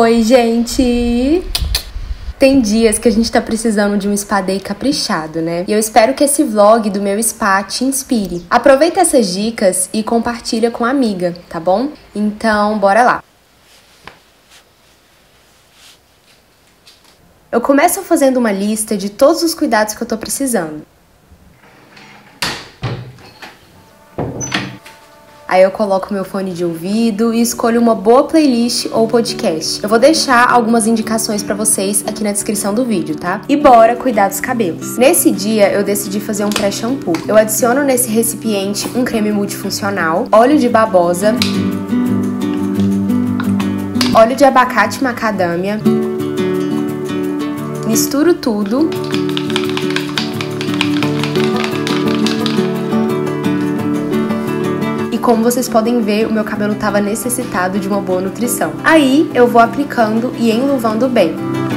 Oi, gente! Tem dias que a gente tá precisando de um spa day caprichado, né? E eu espero que esse vlog do meu spa te inspire. Aproveita essas dicas e compartilha com a amiga, tá bom? Então, bora lá! Eu começo fazendo uma lista de todos os cuidados que eu tô precisando. Aí eu coloco meu fone de ouvido e escolho uma boa playlist ou podcast. Eu vou deixar algumas indicações pra vocês aqui na descrição do vídeo, tá? E bora cuidar dos cabelos. Nesse dia eu decidi fazer um pré-shampoo. Eu adiciono nesse recipiente um creme multifuncional, óleo de babosa, óleo de abacate macadâmia, misturo tudo. Como vocês podem ver, o meu cabelo estava necessitado de uma boa nutrição. Aí eu vou aplicando e enluvando bem.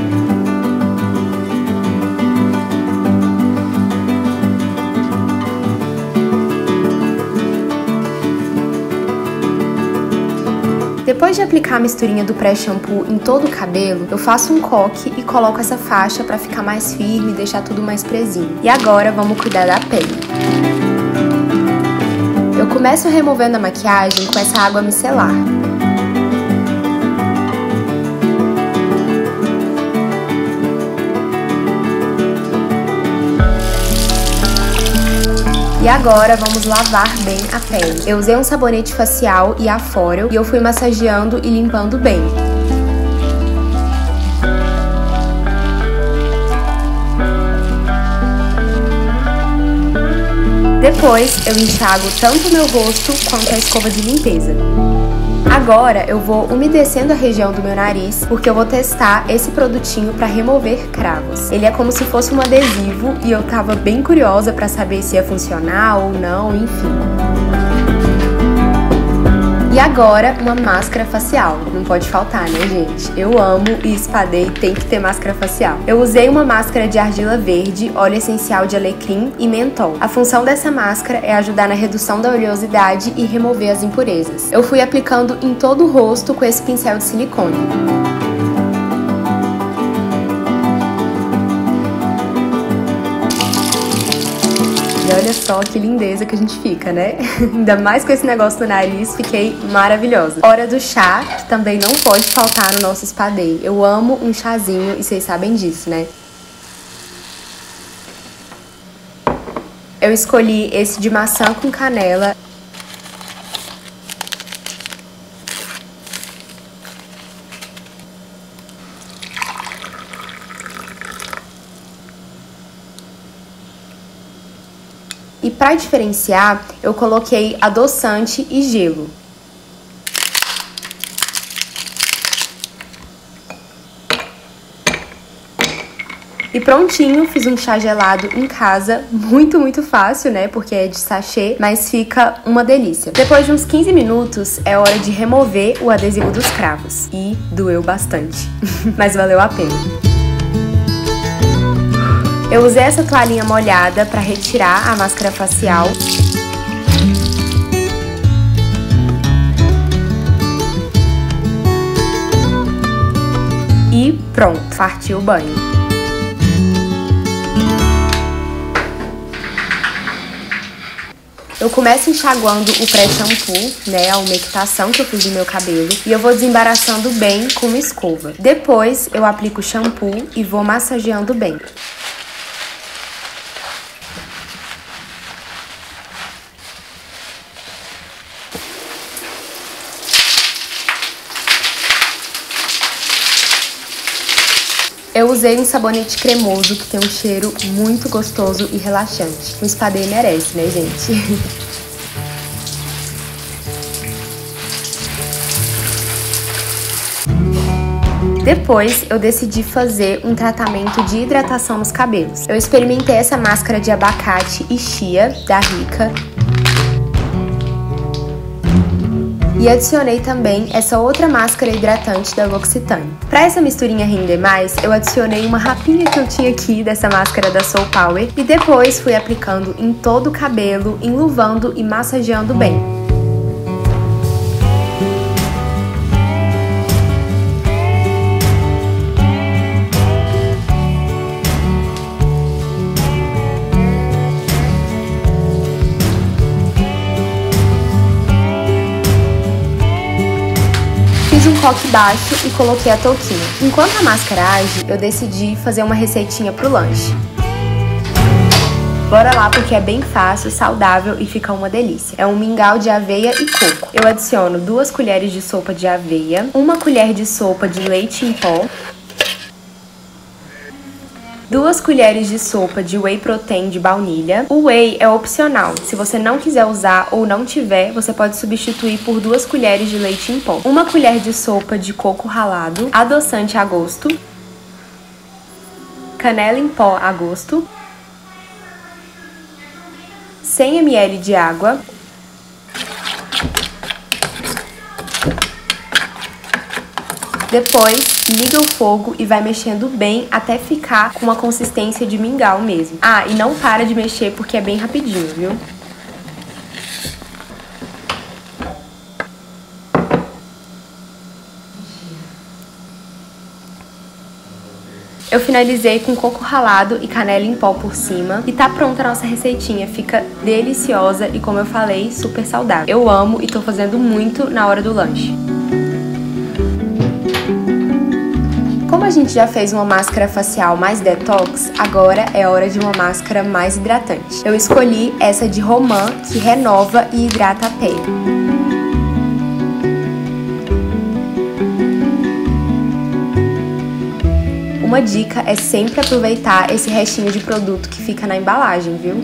Depois de aplicar a misturinha do pré-shampoo em todo o cabelo, eu faço um coque e coloco essa faixa para ficar mais firme e deixar tudo mais presinho. E agora vamos cuidar da pele. Eu começo removendo a maquiagem com essa água micelar. E agora vamos lavar bem a pele. Eu usei um sabonete facial e afóreo e eu fui massageando e limpando bem. Depois, eu enxago tanto o meu rosto quanto a escova de limpeza. Agora, eu vou umedecendo a região do meu nariz, porque eu vou testar esse produtinho para remover cravos. Ele é como se fosse um adesivo e eu tava bem curiosa para saber se ia funcionar ou não, enfim. E agora, uma máscara facial. Não pode faltar, né, gente? Eu amo e spa day tem que ter máscara facial. Eu usei uma máscara de argila verde, óleo essencial de alecrim e mentol. A função dessa máscara é ajudar na redução da oleosidade e remover as impurezas. Eu fui aplicando em todo o rosto com esse pincel de silicone. E olha só que lindeza que a gente fica, né? Ainda mais com esse negócio no nariz, fiquei maravilhosa. Hora do chá, que também não pode faltar no nosso spa day. Eu amo um chazinho e vocês sabem disso, né? Eu escolhi esse de maçã com canela. E para diferenciar, eu coloquei adoçante e gelo. E prontinho, fiz um chá gelado em casa, muito fácil, né, porque é de sachê, mas fica uma delícia. Depois de uns 15 minutos, é hora de remover o adesivo dos cravos. E doeu bastante, mas valeu a pena. Eu usei essa toalhinha molhada para retirar a máscara facial. E pronto, partiu o banho. Eu começo enxaguando o pré-shampoo, né, a umectação que eu fiz no meu cabelo, e eu vou desembaraçando bem com uma escova. Depois, eu aplico o shampoo e vou massageando bem. Eu usei um sabonete cremoso que tem um cheiro muito gostoso e relaxante. O spa day merece, né, gente? Depois, eu decidi fazer um tratamento de hidratação nos cabelos. Eu experimentei essa máscara de abacate e chia, da Rica. E adicionei também essa outra máscara hidratante da L'Occitane. Para essa misturinha render mais, eu adicionei uma rapinha que eu tinha aqui dessa máscara da Soul Power e depois fui aplicando em todo o cabelo, enluvando e massageando bem. coque baixo e coloquei a touquinha. Enquanto a máscara age, eu decidi fazer uma receitinha pro lanche. Bora lá porque é bem fácil, saudável e fica uma delícia. É um mingau de aveia e coco. Eu adiciono 2 colheres de sopa de aveia, 1 colher de sopa de leite em pó, 2 colheres de sopa de whey protein de baunilha. O whey é opcional. Se você não quiser usar ou não tiver, você pode substituir por 2 colheres de leite em pó. 1 colher de sopa de coco ralado, adoçante a gosto, canela em pó a gosto, 100 ml de água, depois liga o fogo e vai mexendo bem até ficar com uma consistência de mingau mesmo. Ah, e não para de mexer porque é bem rapidinho, viu? Eu finalizei com coco ralado e canela em pó por cima. E tá pronta a nossa receitinha. Fica deliciosa e, como eu falei, super saudável. Eu amo e tô fazendo muito na hora do lanche. Como a gente já fez uma máscara facial mais detox, agora é hora de uma máscara mais hidratante. Eu escolhi essa de romã, que renova e hidrata a pele. Uma dica é sempre aproveitar esse restinho de produto que fica na embalagem, viu?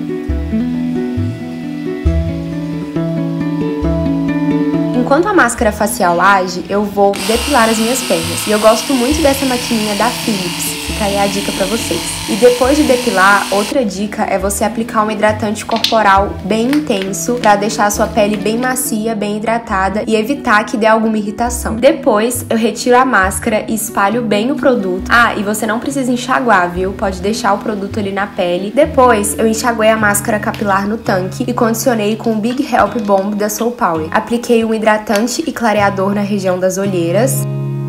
Enquanto a máscara facial age, eu vou depilar as minhas pernas. E eu gosto muito dessa maquininha da Philips. Fica aí a dica pra vocês. E depois de depilar, outra dica é você aplicar um hidratante corporal bem intenso pra deixar a sua pele bem macia, bem hidratada e evitar que dê alguma irritação. Depois, eu retiro a máscara e espalho bem o produto. Ah, e você não precisa enxaguar, viu? Pode deixar o produto ali na pele. Depois, eu enxaguei a máscara capilar no tanque e condicionei com o Big Help Bomb da Soul Power. Apliquei um hidratante e clareador na região das olheiras.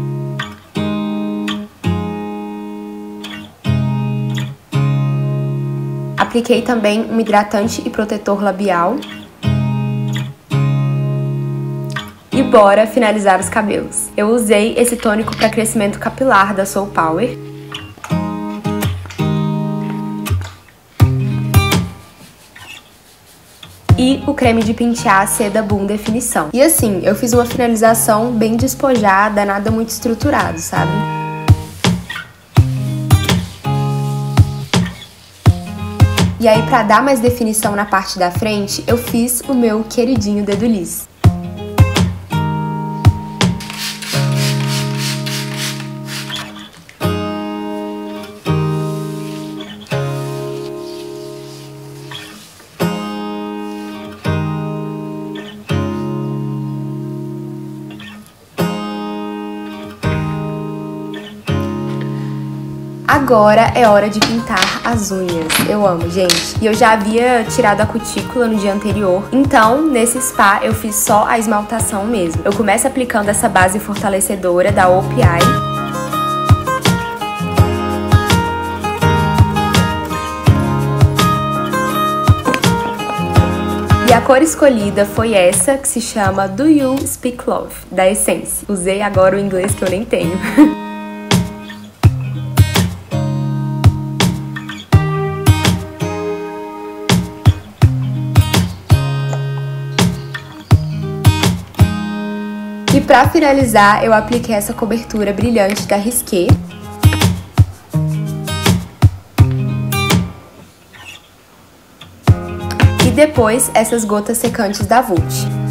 Apliquei também um hidratante e protetor labial. E bora finalizar os cabelos. Eu usei esse tônico para crescimento capilar da Soul Power. E o creme de pentear Seda Boom Definição. E assim, eu fiz uma finalização bem despojada, nada muito estruturado, sabe? E aí, pra dar mais definição na parte da frente, eu fiz o meu queridinho dedo liso. Agora é hora de pintar as unhas. Eu amo, gente. E eu já havia tirado a cutícula no dia anterior. Então, nesse spa, eu fiz só a esmaltação mesmo. Eu começo aplicando essa base fortalecedora da OPI. E a cor escolhida foi essa, que se chama Do You Speak Love, da Essence. Usei agora o inglês que eu nem tenho. E pra finalizar, eu apliquei essa cobertura brilhante da Risqué. E depois, essas gotas secantes da Vult.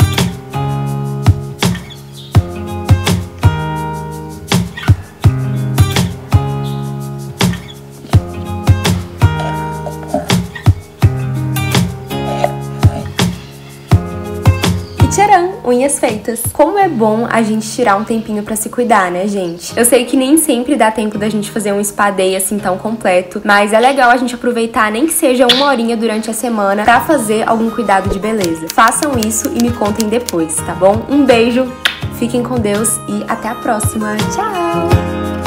Tcharam! Unhas feitas. Como é bom a gente tirar um tempinho pra se cuidar, né, gente? Eu sei que nem sempre dá tempo da gente fazer um spa day assim tão completo, mas é legal a gente aproveitar nem que seja 1 horinha durante a semana pra fazer algum cuidado de beleza. Façam isso e me contem depois, tá bom? Um beijo, fiquem com Deus e até a próxima. Tchau!